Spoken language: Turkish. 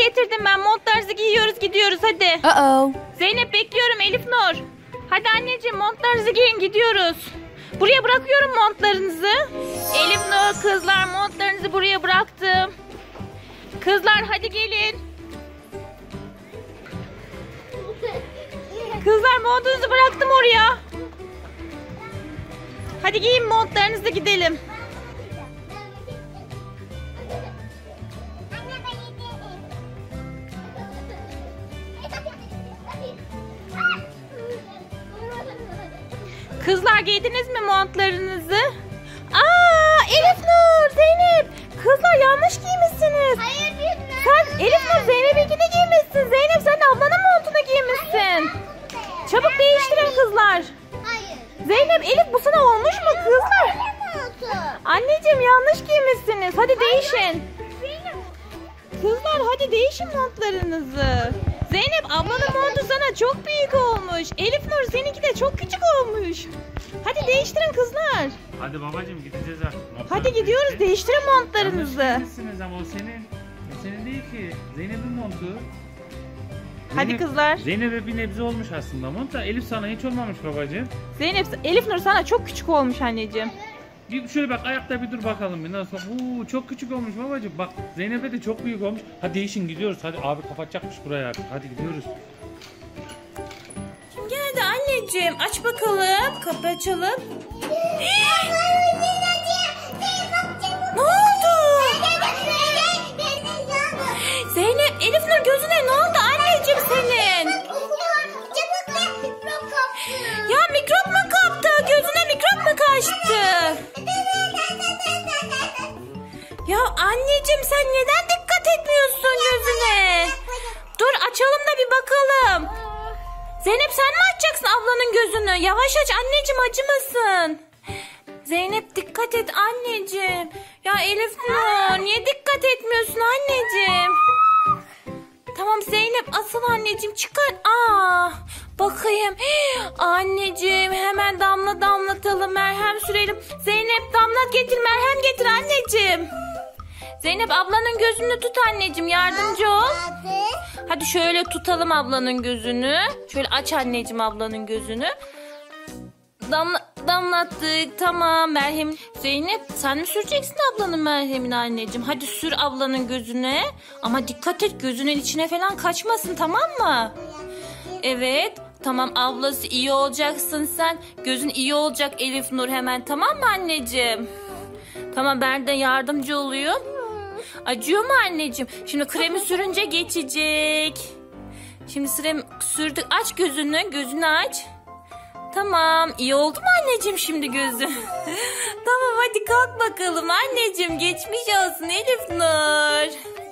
getirdim ben. Montlarınızı giyiyoruz, gidiyoruz hadi. Zeynep bekliyorum, Elif Nur. Hadi anneciğim, montlarınızı giyin, gidiyoruz. Buraya bırakıyorum montlarınızı. Elif Nur, kızlar, montlarınızı buraya bıraktım. Kızlar hadi gelin. Kızlar, montunuzu bıraktım oraya. Hadi giyin montlarınızı, gidelim. Kızlar, giydiniz mi montlarınızı? Elif Nur, Zeynep. Kızlar, yanlış giymişsiniz. Hayır bilmem. Sen Elif Nur, Zeynep'inkini giymişsin. Zeynep, sen ablanın montunu giymişsin. Çabuk değiştirin kızlar. Hayır. Zeynep, Elif, bu sana olmuş mu kızlar? Anneciğim, yanlış giymişsiniz. Hadi değişin. Kızlar, hadi değişin montlarınızı. Zeynep, ablanın montu sana çok büyük olmuş. Elif Nur, seninki de çok küçük olmuş. Hadi değiştirin kızlar. Hadi babacığım, gideceğiz artık. Hadi gidiyoruz, değiştirin montlarınızı. Yanlış giymişsiniz ama o senin. O senin değil ki. Zeynep'in montu. Hadi kızlar. Zeynep'e bir nebze olmuş aslında mont da Elif sana hiç olmamış babacığım. Zeynep, Elif Nur sana çok küçük olmuş anneciğim. Bir şöyle bak, ayakta bir dur bakalım bir nasıl. Çok küçük olmuş babacığım. Bak, Zeynep'e de çok büyük olmuş. Hadi değişin, gidiyoruz. Hadi abi kapatacakmış buraya artık. Hadi gidiyoruz. Kim geldi anneciğim? Aç bakalım. Kapı açalım. Ne oldu? Zeynep, Elif Nur, gözüne ne oldu anneciğim senin? Ya mikrop mu kaptı? Gözüne mikrop mu kaçtı? Ya anneciğim, sen neden dikkat etmiyorsun gözüne? Dur, açalım da bir bakalım. Zeynep, sen mi açacaksın ablanın gözünü? Yavaş aç anneciğim, acımasın. Zeynep, dikkat et anneciğim. Ya Elif Nur, niye dikkat etmiyorsun anneciğim? Tamam Zeynep, asıl anneciğim, çıkar. Bakayım. Anneciğim, hemen damla damlatalım, merhem sürelim. Zeynep, damlat getir, merhem getir anneciğim. Zeynep, ablanın gözünü tut anneciğim, yardımcı ol. Hadi şöyle tutalım ablanın gözünü. Şöyle aç anneciğim ablanın gözünü. Damlattık, tamam, merhem. Zeynep, sen mi süreceksin ablanın merhemini anneciğim? Hadi sür ablanın gözüne. Ama dikkat et, gözünün içine falan kaçmasın, tamam mı? Evet, tamam, ablası iyi olacaksın sen. Gözün iyi olacak Elif Nur, hemen, tamam mı anneciğim? Tamam, ben de yardımcı olayım. Acıyor mu anneciğim? Şimdi kremi sürünce geçecek. Şimdi sürdük. Aç gözünü. Gözünü aç. Tamam. İyi oldu mu anneciğim şimdi gözü? Tamam, hadi kalk bakalım anneciğim. Geçmiş olsun Elif Nur.